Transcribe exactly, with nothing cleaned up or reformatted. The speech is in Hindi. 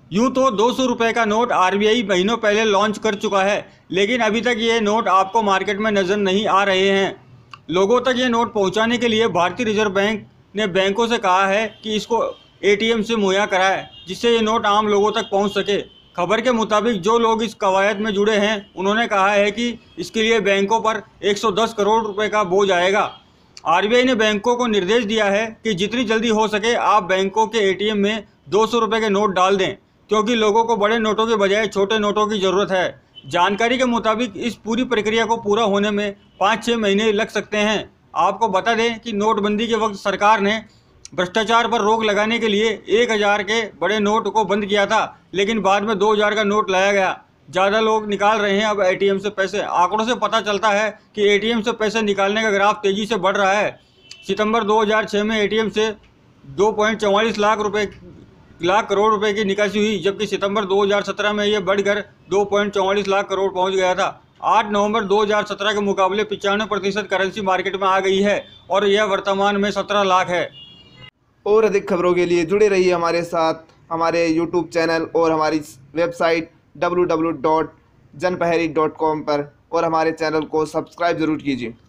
यूँ तो दो सौ रुपये का नोट आरबीआई महीनों पहले लॉन्च कर चुका है, लेकिन अभी तक ये नोट आपको मार्केट में नज़र नहीं आ रहे हैं। लोगों तक ये नोट पहुंचाने के लिए भारतीय रिजर्व बैंक ने बैंकों से कहा है कि इसको एटीएम से मुहैया कराए, जिससे ये नोट आम लोगों तक पहुंच सके। खबर के मुताबिक जो लोग इस कवायद में जुड़े हैं उन्होंने कहा है कि इसके लिए बैंकों पर एक सौ दस करोड़ रुपए का बोझ आएगा। आरबीआई ने बैंकों को निर्देश दिया है कि जितनी जल्दी हो सके आप बैंकों के एटीएम में दो सौ रुपये के नोट डाल दें, क्योंकि लोगों को बड़े नोटों के बजाय छोटे नोटों की ज़रूरत है। जानकारी के मुताबिक इस पूरी प्रक्रिया को पूरा होने में पाँच छः महीने लग सकते हैं। आपको बता दें कि नोटबंदी के वक्त सरकार ने भ्रष्टाचार पर रोक लगाने के लिए एक हज़ार के बड़े नोट को बंद किया था, लेकिन बाद में दो हज़ार का नोट लाया गया। ज़्यादा लोग निकाल रहे हैं अब एटीएम से पैसे। आंकड़ों से पता चलता है कि एटीएम से पैसे निकालने का ग्राफ तेज़ी से बढ़ रहा है। सितंबर दो हज़ार छह में एटीएम से दो पॉइंट चौवालीस लाख रुपए लाख करोड़ रुपए की निकासी हुई, जबकि सितंबर दो हज़ार सत्रह में यह बढ़कर दो पॉइंट चौवालीस लाख करोड़ पहुंच गया था। आठ नवंबर दो हज़ार सत्रह के मुकाबले पचानवे प्रतिशत करेंसी मार्केट में आ गई है और यह वर्तमान में सत्रह लाख है। और अधिक खबरों के लिए जुड़े रहिए हमारे साथ, हमारे यूट्यूब चैनल और हमारी website W W W dot Janprahari dot com पर, और हमारे चैनल को सब्सक्राइब ज़रूर कीजिए।